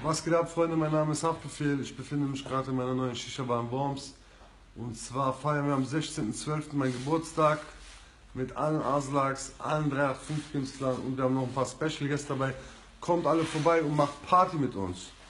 Was geht ab, Freunde? Mein Name ist Haftbefehl. Ich befinde mich gerade in meiner neuen Shisha-Bar in Worms. Und zwar feiern wir am 16.12. meinen Geburtstag mit allen Aslaks, allen 385-Künstlern und wir haben noch ein paar Special Gäste dabei. Kommt alle vorbei und macht Party mit uns.